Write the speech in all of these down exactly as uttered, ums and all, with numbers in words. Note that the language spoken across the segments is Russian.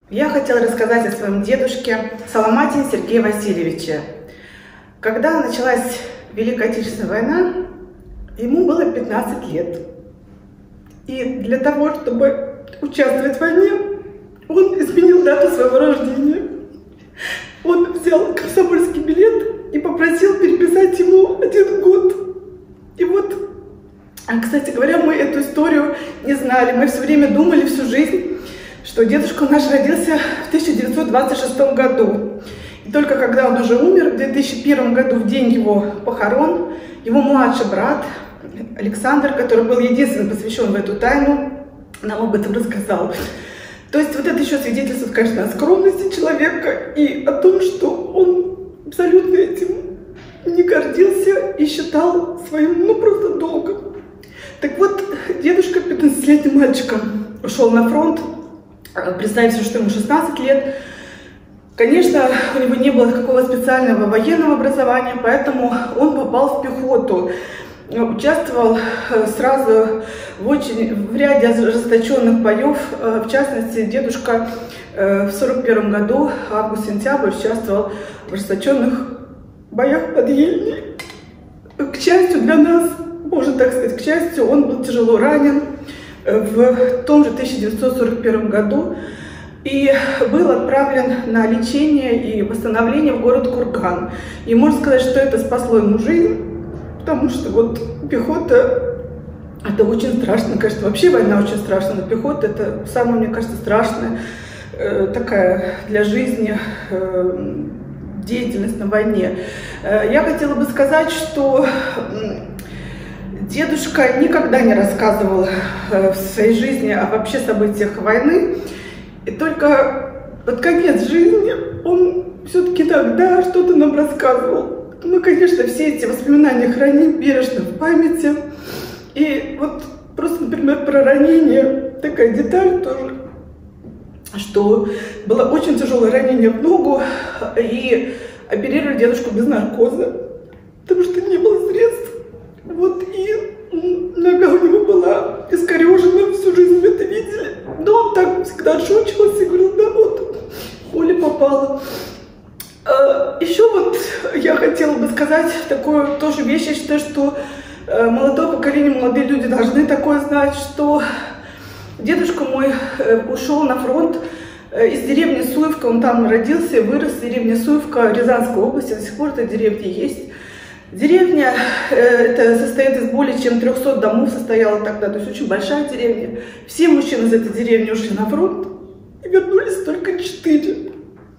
Я хотела рассказать о своем дедушке Соломатине Сергее Васильевиче. Когда началась Великая Отечественная война, ему было пятнадцать лет. И для того, чтобы участвовать в войне, он изменил дату своего рождения. Он взял комсомольский билет и попросил переписать ему один год. И вот, кстати говоря, мы эту историю не знали. Мы все время думали всю жизнь, что дедушка наш родился в тысяча девятьсот двадцать шестом году. И только когда он уже умер, в две тысячи первом году, в день его похорон, его младший брат Александр, который был единственным посвящен в эту тайну, нам об этом рассказал. То есть вот это еще свидетельствует, конечно, о скромности человека и о том, что он абсолютно этим не гордился и считал своим, ну, просто долгом. Так вот, дедушка пятнадцатилетним мальчиком ушел на фронт. Представьте, что ему шестнадцать лет. Конечно, у него не было какого специального военного образования, поэтому он попал в пехоту. Участвовал сразу в, очень, в ряде ожесточенных боев. В частности, дедушка в сорок первом году, август-сентябрь, участвовал в ожесточенных боях под Ельней. К счастью для нас, можно так сказать, к счастью, он был тяжело ранен в том же тысяча девятьсот сорок первом году и был отправлен на лечение и восстановление в город Курган. И можно сказать, что это спасло ему жизнь, потому что вот пехота — это очень страшно. Конечно, вообще война очень страшна, но пехота — это самая, мне кажется, страшная э, такая для жизни э, деятельность на войне. Э, я хотела бы сказать, что дедушка никогда не рассказывал в своей жизни о вообще событиях войны, и только под конец жизни он все-таки тогда что-то нам рассказывал. Мы, конечно, все эти воспоминания храним бережно в памяти. И вот просто, например, про ранение такая деталь тоже, что было очень тяжелое ранение в ногу, и оперировали дедушку без наркоза, потому что не было средств. Вот, и нога у него была искорежена, всю жизнь мы это видели. Но он так всегда отшучивался и говорил: да вот, Оля попала. Еще вот я хотела бы сказать такую тоже вещь. Я считаю, что молодое поколение, молодые люди должны такое знать, что дедушка мой ушел на фронт из деревни Суевка. Он там родился и вырос, в деревне Суевка Рязанской области. До сих пор эта деревня есть. Деревня это состоит из более чем трёхсот домов, состояла тогда, то есть очень большая деревня. Все мужчины из этой деревни ушли на фронт и вернулись только четыре.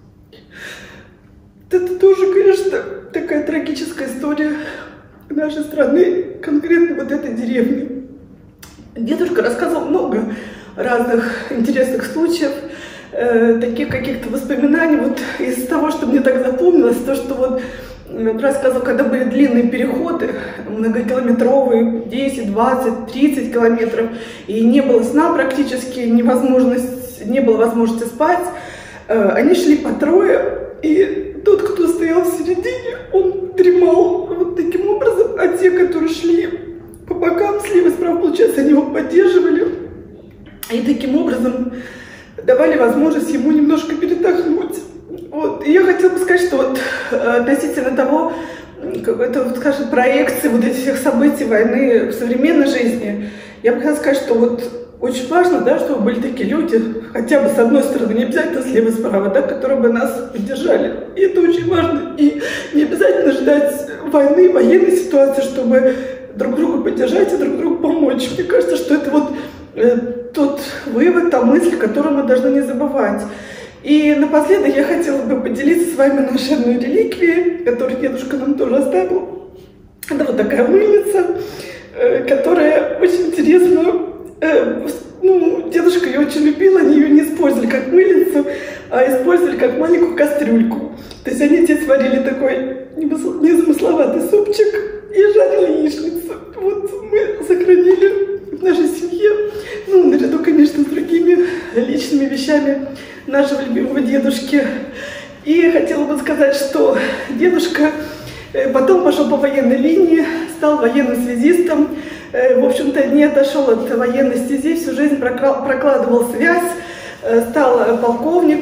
Это тоже, конечно, такая трагическая история нашей страны, конкретно вот этой деревни. Дедушка рассказывал много разных интересных случаев, э, таких каких-то воспоминаний. Вот из того, что мне так запомнилось, то, что вот рассказывал, когда были длинные переходы, многокилометровые, десять, двадцать, тридцать километров, и не было сна практически, невозможность, не было возможности спать, они шли по трое, и тот, кто стоял в середине, он дремал вот таким образом, а те, которые шли по бокам, слева и справа, получается, они его поддерживали, и таким образом давали возможность ему немножко передохнуть. Вот. И я хотела бы сказать, что вот относительно того, это, вот, скажем, проекции вот этих всех событий войны в современной жизни, я бы хотела сказать, что вот очень важно, да, чтобы были такие люди, хотя бы с одной стороны, не обязательно слева и справа, да, которые бы нас поддержали. И это очень важно. И не обязательно ждать войны, военной ситуации, чтобы друг друга поддержать и друг другу помочь. Мне кажется, что это вот э, тот вывод, та мысль, которую мы должны не забывать. И напоследок я хотела бы поделиться с вами нашей одной реликвией, которую дедушка нам тоже оставил. Это вот такая мыльница, которая очень интересно, ну, дедушка ее очень любил, они ее не использовали как мыльницу, а использовали как маленькую кастрюльку. То есть они здесь варили такой незамысловатый супчик и жарили яичницу. Вот мы сохранили в нашей семье, ну, наряду, конечно, с другими личными вещами нашего любимого дедушки. И хотела бы сказать, что дедушка потом пошел по военной линии, стал военным связистом, в общем-то не отошел от военной стези, всю жизнь прокладывал связь, стал полковником.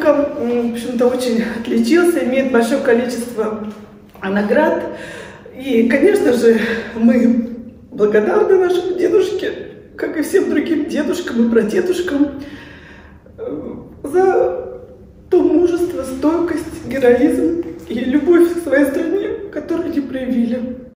человеком, в общем-то, очень отличился, имеет большое количество наград. И, конечно же, мы благодарны нашему дедушке, как и всем другим дедушкам и прадедушкам, за то мужество, стойкость, героизм и любовь к своей стране, которую они проявили.